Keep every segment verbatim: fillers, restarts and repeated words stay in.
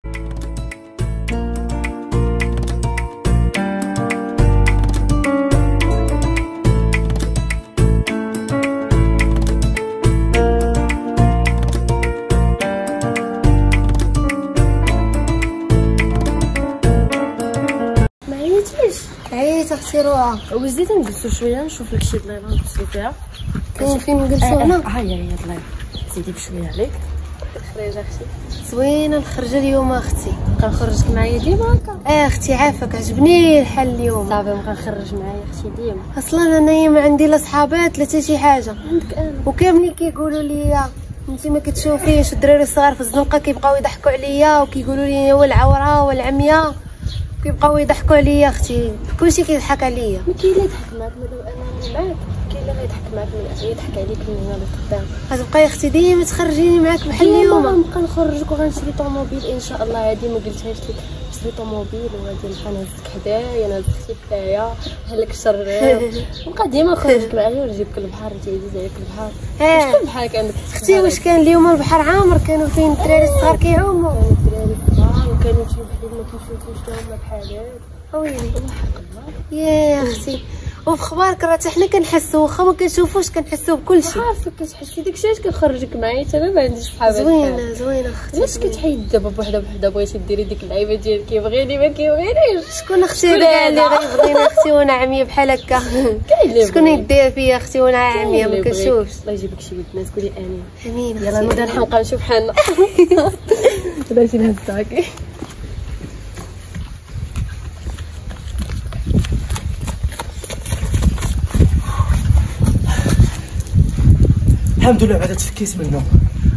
عييت اختي روعه. وزيدي نجلسو شويه نشوف لك شي بلايصه نجلسو فيها. كاين فين نجلسو هنا؟ ها هي هي الله زيدي بشويه عليك. الخريجه اختي زوينه الخرجه اليوم اختي. كنخرجك معايا ديما هكا؟ اه اختي عافاك عجبني الحال اليوم. صافي بغا نخرج معايا اختي ديما. اصلا انايا ما عندي لا صحابات لا حتى شي حاجه. عندك انا. وكاملين كيقولوا لي انت ما كتشوفيش الدراري الصغار في الزنقه كيبقاو يضحكوا عليا وكيقولوا لي هو العوره والعمياء كيبقاو يضحكوا عليا اختي. كلشي كيضحك عليا. ما كاين اللي يضحك معاك لو انا معاك كاين اللي غيضحك معاك من يضحك عليك من هنا لقدام. غتبقاي اختي ديما تخرجيني معاك بحال اليوم. غنبقى نخرجك وغنشري طوموبيل ان شاء الله. هادي ما قلتهاش لك نشري طوموبيل وغادي نبقى نهزك حدايا نهزك حدايا هلك الشر. نبقى ديما نخرجك معايا ونجيبك البحر. انت عزيز عليك البحر. شكون بحالك عندك اختي؟ واش كان اليوم البحر عامر؟ كانوا فين الدراري الصغار كيعوموا؟ كانوا الدراري الصغار وكانوا تشوف حنا ما كنشوفوش هما بحالات. ويلي الحق الله يا اختي. وفي خبارك راه حتى حنا كنحسوا واخا ما كنشوفوش كنحسوا بكلشي. عارفك كتحسي داكشي علاش كنخرجك معايا حتى انا ما عنديش بحال هكا. زوينه زوينه اختي. علاش كتحيد دابا بوحده بوحده بغيتي ديري ديك اللعيبه ديال كيبغيني ما كيبغينيش؟ شكون اختي اللي غيبغيني اختي وانا عميه بحال هكا؟ شكون يدير فيا اختي وانا عميه ما كنشوفش؟ الله يجيبك شي بنات تقولي امين. امين. يلا نوض نبقى نشوف حالنا. بلاتي نهز هاكي. الحمد لله بعدا تفكيت من النوم.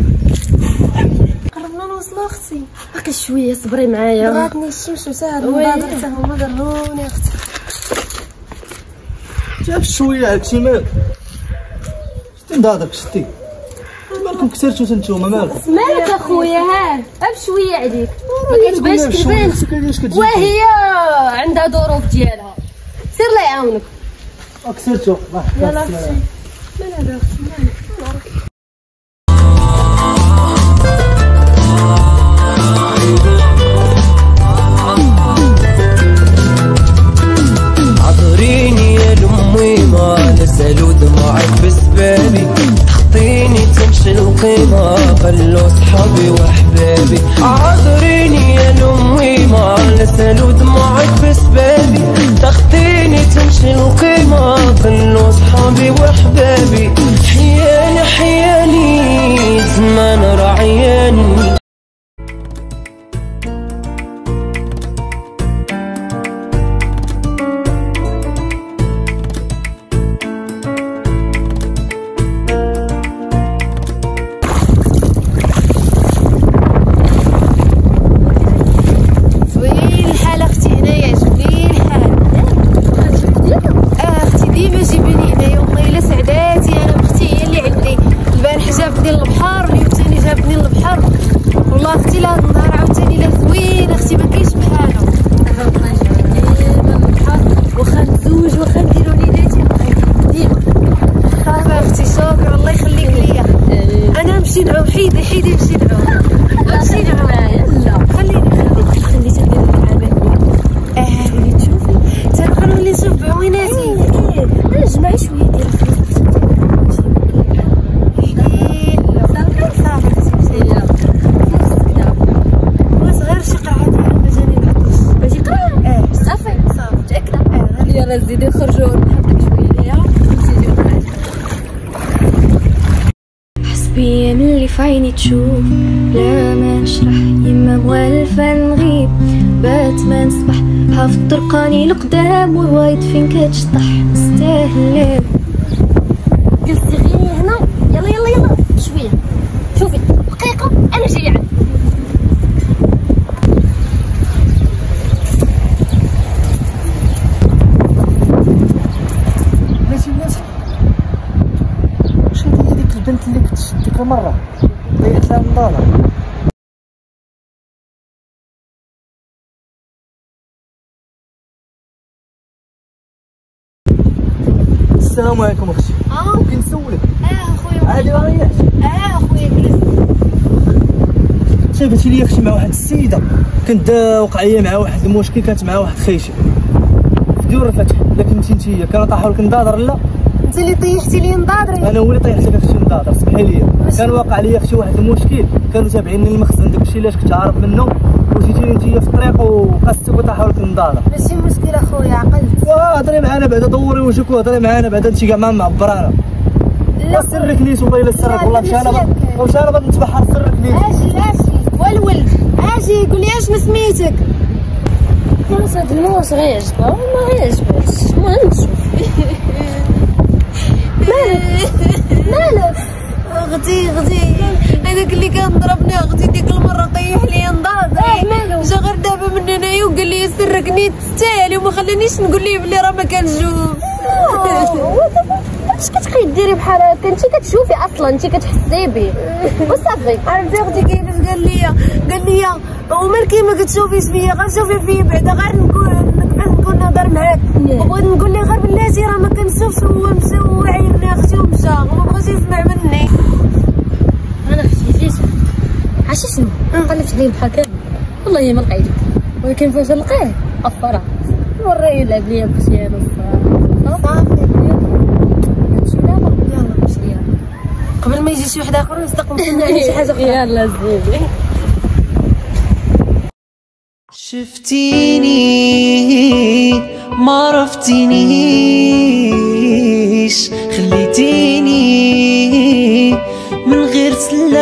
قربنا نوصلوا اختي. باقي شويه صبري معايا. بغاتني الشمس وساعد المبادر حتى هما ضروني اختي. جاب شويه هادشي مالك؟ شتي نضادك شتي مالكم كثرتو نتوما مالكم؟ مالك اخويا؟ ها بشويه عليك ما كتبانش كتبان وهي عندها ظروف ديالها. سير الله يعاونك. كثرتو يلا اختي. مال هذا اختي مالك؟ عذريني يا لمي ما نسالو دموعك بسبابي. حطيني تمشي القيمة خلو صحابي واحبابي. عذريني يا لمي ما نسالو دموعك بسبابي. تاخديني تمشي القيمة خلو صحابي واحبابي. حياني حياني زمان راعياني. حيدي حيدي نمشي نعوم. نمشي نعوم. يلا خليني خليني خليتها ندير معاك. اه ولي تشوفي حتى انا غنولي نشوف بعويناتي. انا نجمع شويه ديال الفلوس. صافي صافي يلا بغيت غير شي قرعه ديال المجانين العطش. بغيتي قرعه؟ اه صافي صافي متاكده. اه يلا زيدي نخرجوا نحبك شويه ليها نمشي ندير معاك. حسبي من اللي في عيني تشوف لا ما نشرح يما موالفة نغيب بات ما نصبح حافظ طرقاني لقدام ووايد فين كتشطح نستاهل. جلسي غير هنا. يلا يلا يلا شويه شوفي دقيقه انا جايه عندك. بلاتي بلاتي واش هادي ديك البنت اللي كنت شد ديك المره ضيعت لها النضاله؟ السلام عليكم اختي. اه ممكن نسولك؟ اه اخويا عادي ما ريحش. اه اخويا جلس. صيفطتي لي اختي مع واحد السيده كنت وقع لي مع واحد المشكل، كانت مع واحد خيشي في ديور الفتح. الا كنتي نتيا كانوا طاحوا لك نضاضر. لا انت اللي طيحتي لي نضاضري. انا هو اللي طيحت لك اختي نضاضر، سمحي لي. كان واقع لي اختي واحد المشكل، كانوا تابعين للمخزن داكشي علاش كنت عارف منه، وجيتي نتيا في الطريق وقاستك وطاحوا لك نضاضر. ماشي مشكل اخويا، عقلت. هضري معانا بعدا، دوري وجهك وهضري معانا بعدا، انت كاع ما معبرانا. لا سرك نيت وبايله سرك والله. مشى انا مشى انا بغيت نتبحر سرك نيت. اجي اجي ولول اجي قول لي اشنو سميتك. خلاص هاد الموس غيعجبها وما غيعجبهاش، المهم نشوف. مالك مالك اختي اختي هذاك اللي كان ضربني اختي ديك المره طيح لي نضاضري. مالو جا غير دابا من هنايا وقال لي سركني تستاهلي وما خلانيش نقول ليه بلي راه ما كنشوف. اش كتبقاي ديري بحال هكا؟ انت كتشوفي اصلا، انت كتحسي به وصافي. عرفتي اختي كيفاش قال لي قال لي ومالكي ما كتشوفيش فيا، غنشوفي فيا بعدا غير نقول نقدر نكون نهضر معاك. وبغيت نقول ليه غير بلاتي راه ما كنشوفش، هو مشى وعيرني اختي ومشى وما بغاش يسمع مني. انا اختي جيت عرفتي شنو قلبت عليه بحال كامل والله ما لقيتك، ولكن فاش نلقاه افرا وراه يلعب ليا بشي نص صافي نمشي دابا. يلا نمشي يلا قبل ما يجي شي واحد اخر يصدق نستنى عليه شي حاجه اخرى. يلا زيدي. شفتيني ما عرفتينيش، خليتيني من غير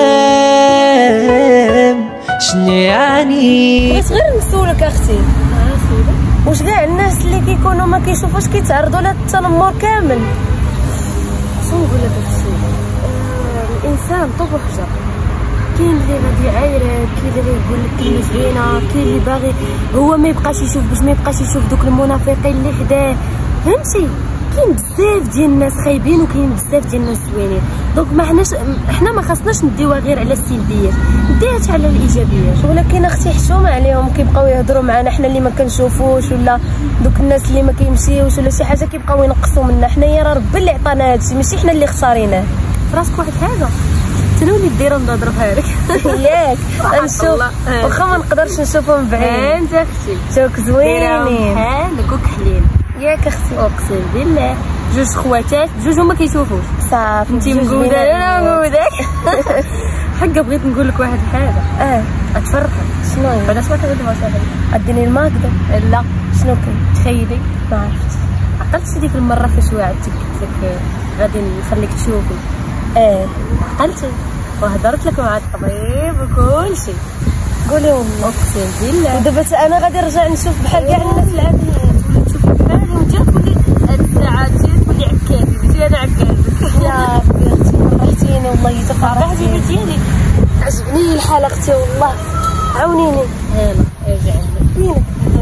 سلام، شنو يعني؟ بغيت غير نسولك اختي، واش كاع الناس اللي كيكونوا ما كيشوفوش كيتعرضوا للتنمر كامل؟ شنو نقول لك هادشي؟ الانسان طوب وحجر، كاين اللي غادي يعايرك، كاين اللي غيقول لك كلمه زوينه، كاين اللي باغي هو ما يبقاش يشوف باش ما يبقاش يشوف دوك المنافقين اللي حداه، فهمتي؟ كاين بزاف ديال الناس خايبين وكاين بزاف ديال الناس زوينين، دونك ما حناش حنا ما خاصناش نديوها غير على السلبيات، نديها حتى على الايجابيات. ولكن اختي حشومه عليهم كيبقاو يهضروا معنا حنا اللي ما كنشوفوش، ولا دوك الناس اللي ما كيمشيوش ولا شي حاجه كيبقاو ينقصوا منا. حنايا راه ربي اللي عطانا هادشي، ماشي حنا اللي اختاريناه. فراسك واحد الحاجه تنولي ديروا نضرب هذيك ياك نشوف واخا ما نقدرش نشوفهم بعين. انت اختي شوك زوينين بحالك وكحلين ياك اختي، اقسم بالله جوج خواتات بجوج هما كيشوفوش. صافي انتي مقوده انا مقوداك. حقا بغيت نقول لك واحد الحاجه. اه اتفرحي شنو هي؟ بعدا سمعت هاد المسائل. اديني الماكدة. لا شنو كاين؟ تخيلي ما عرفتش. عقلتي ديك المره فاش وعدتك قلت لك غادي نخليك تشوفي؟ اه عقلتي وهضرت لك مع الطبيب وكل شيء. قولي والله اقسم بالله ودابا انا غادي نرجع نشوف بحال كاع الناس العاديين. تشوف بحالي وانت تقولي هاد الساعات ديالك تقولي عكازي قلتي انا عكازك. يا ربي اختي فرحتيني والله تفرحتيني حبيبتي ديالي عجبني الحال اختي والله عاونيني. يلا ارجع فينك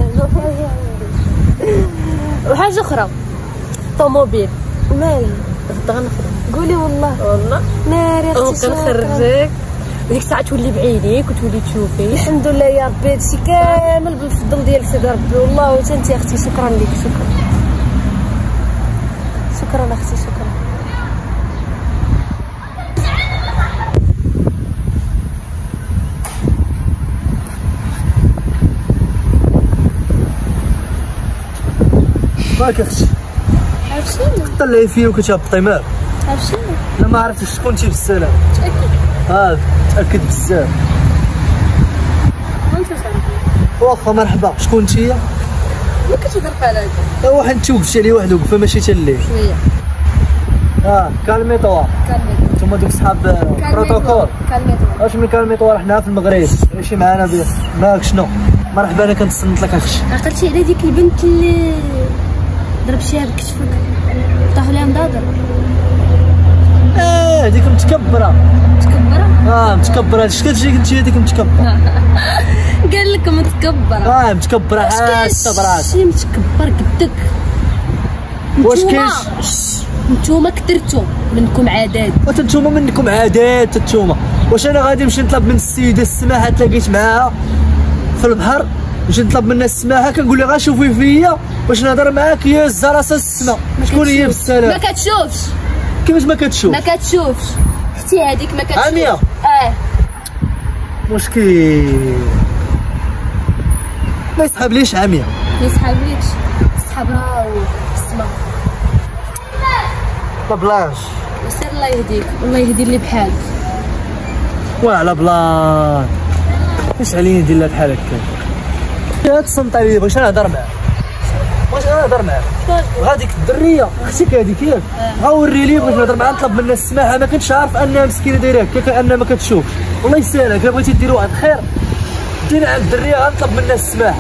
وحاجه اخرى طوموبيل مالي غدا غنخرج. قولي والله والله ناري اختي وكنخرجك وديك الساعه تولي بعينيك وتولي تشوفي. الحمد لله يا ربي هادشي كامل بالفضل ديال سيدي ربي والله. وانت اختي شكرا لك، شكرا شكرا اختي شكرا. مالك اختي؟ عرفت شنو؟ طلعي فيا وكتهبطي مالك؟ عرفت شنو؟ انا ما عرفتش شكون انتي بالسلام. تأكد اه تاكد بزاف. وانت تعرفني واخا مرحبا، شكون نتيا؟ ما كتهضر بحال هكا. واحد انت وقفتي عليه واحد وقفه ماشي حتى الليل. شويه اه كالميطوار، كالميطوار نتوما دوك صحاب بروتوكول. كالميطوار واش من كالميطوار حنا في المغرب ماشي معانا بيه. مالك شنو؟ مرحبا انا كنتصنت لك اختي. عقلتي على ديك البنت اللي ضربتيها بكتفك طاح لها نضاضر؟ اه هذيك متكبره متكبره؟ اه متكبره. اش كتجيك انت هذيك متكبره؟ قال لك متكبره. اه متكبره حاسه براسها. شي متكبر قدك. واش كاين نتوما كثرتوا منكم عادات. وانت نتوما منكم عادات نتوما. واش انا غادي نمشي نطلب من السيده السماحه تلاقيت معاها في البحر، نمشي نطلب منها السماحه كنقول لها غنشوفي فيا باش نهضر معاك يا الزراسه السما شكون هي ما بالسلام؟ كتشوفش كيفاش ما كتشوف؟ ما كتشوفش اختي هذيك ما كتشوفش. عاميه اه مشكل ما يسحبليش عمية. ما يسحبليش سحبها والسما ما بلاش. وسير الله يهديك والله يهدي اللي بحالك. وعلى بلان اش عليا ندير لها بحال هكا؟ تصنت عليا بغيت نهضر معاك. بغيت نهضر معاك. وهذيك الدريه اختك هذيك ياك غاوري لي بغيت نهضر معاها نطلب منها السماحه ما كنتش عارف انها مسكينه دايره هكا كانها ما كتشوفش. والله يسالك الا بغيتي ديروا واحد الخير دينا عند الدريه غنطلب منها السماحه.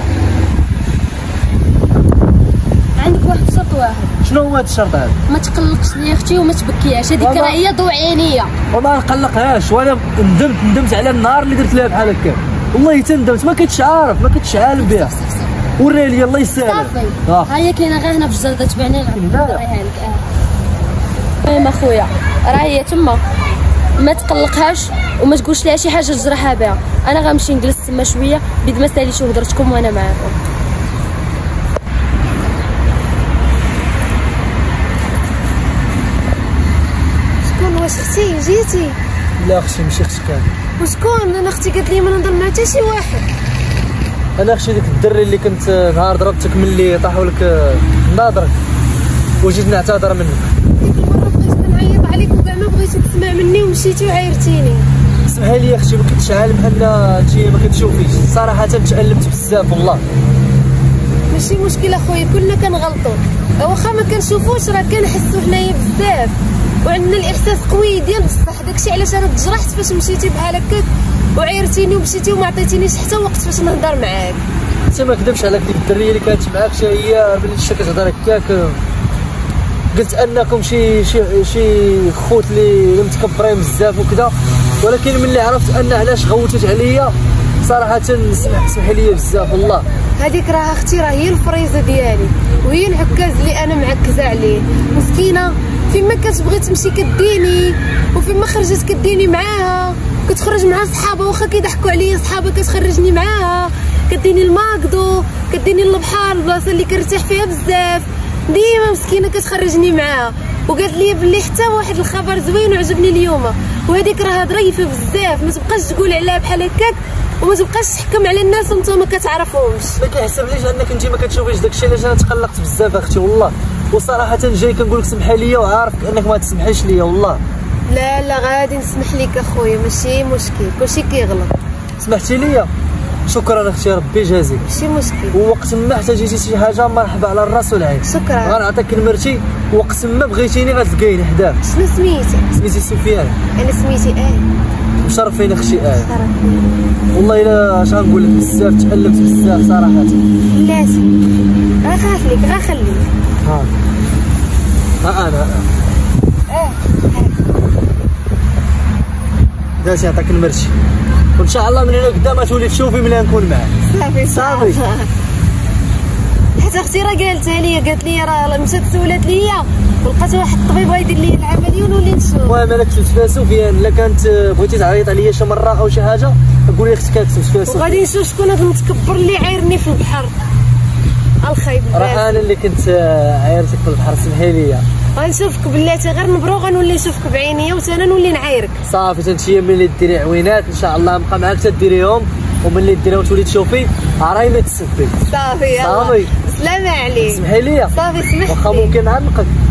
عندك واحد الشرط واحد. شنو هو هذا الشرط هذا؟ ما تقلقش ليا اختي وما تبكياش هذيك راه هي ضوء عينيا. وما نقلقهاش وانا ندمت ندمت على النهار اللي درت لها بحال هكا. والله تندمت ما كنتش عارف ما كنتش عالم بها. وريها لي الله يسهل. صافي اه ها هي كاينه غير هنا في الجرده تبعني نوريها لك. اه المهم اخويا راه هي تما ما تقلقهاش وما تقولش لها شي حاجه تجرحها بها. انا غنمشي نجلس تما شويه بيد ما ساليش وهضرتكم وانا معاكم. شكون واش اختي جيتي؟ لا اختي ماشي اختك هذه. وشكون؟ انا اختي قالت لي ما نهضر مع حتى شي واحد. انا اختي ديك الدري اللي كنت نهار ضربتك ملي طاحوا لك ناظرك وجيت نعتذر منك. ديك المره بغيت نعيط عليك وكاع ما بغيتي تسمع مني ومشيتي وعايرتيني. اسمحي لي اختي ما كنتش عالم ان انت ما كتشوفيش. صراحه تألمت بزاف والله. ماشي مشكل اخويا كلنا كنغلطوا واخا ما كنشوفوش راه كنحسوا حنايا بزاف وعندنا الاحساس قوي ديال بصح. داكشي علاش انا تجرحت فاش مشيتي بحال هكاك وعيرتيني ومشيتي وما عطيتينيش حتى وقت باش نهضر معاك. انت ما كذبش على ديك الدريه اللي كانت معاك حتى هي ملي شفتها كتهضر هكاك قلت انكم شي شي شي خوت اللي متكبرين بزاف وكذا. ولكن ملي عرفت ان علاش غوتت عليا صراحه سمح سمحي لي بزاف والله. هذيك راه اختي راه هي الفريزه ديالي وهي العكاز اللي انا معكزه عليه. مسكينه فين ما كتبغي تمشي كديني وفين ما خرجت كديني معاها. كتخرج مع صحابها واخا كيضحكوا عليا صحابها كتخرجني معاها. كديني الماكدو كديني للبحر البلاصه اللي كنرتاح فيها بزاف. ديما مسكينه كتخرجني معاها وقالت لي بلي حتى واحد الخبر زوين وعجبني اليوم. وهذيك راه ظريفه بزاف ما تبقاش تقول عليها بحال هكاك وما تبقاش تحكم على الناس وانت ما كتعرفهمش. ما كيحسبليش انك انت ما كتشوفيش داكشي علاش انا تقلقت بزاف اختي والله. وصراحه جاي كنقول لك سمحي لي وعارفك انك ما تسمحيش لي والله. لا لا غادي نسمح لك اخويا ماشي مشكل كلشي كيغلط. سمحتي لي شكرا اختي ربي يجازيك. ماشي مشكل. ووقت ما احتاجيتي شي حاجه مرحبا على الراس والعين. شكرا. غنعطيك نمرتي وقت ما بغيتيني غتلقايني حداك. شنو سميتك؟ سميتي سفيان. انا سميتي اه. مشرفين اختي اه. شرفني. والله الا اش غنقول لك بزاف تألمت بزاف صراحه. بلاتي راه خاف لك راه خليك. ها ها انا اه دازي نعطيك نمرتي وان شاء الله من هنا قدام تولي تشوفي ملي نكون معاك. صافي صافي. حتى اختي راه قالتها لي قالت لي راه مشات سولات ليا ولقات واحد الطبيب غيدير لي العمليه ونولي نشوف. المهم انا كتبت فيها سفيان. الا كانت بغيتي تعيط عليا شي مره او شي حاجه قولي اختك كتبت فيها سفيان. وغادي نشوف شكون هذا المتكبر اللي عايرني في البحر. الخايب راه انا اللي كنت عايرتك في البحر سمحي لي. غنشوفك بلاتي غير نبرو غنولي نشوفك بعينيا وتانا نولي نعايرك. صافي تنتيا ملي ديري عوينات ان شاء الله نبقى معاك تديريهم وملي ديريهم تولي تشوفي راهي ما تسبي. صافي يلا صافي سلامة عليك. سمحي لي صافي سمحتي. واخا ممكن نعنقك.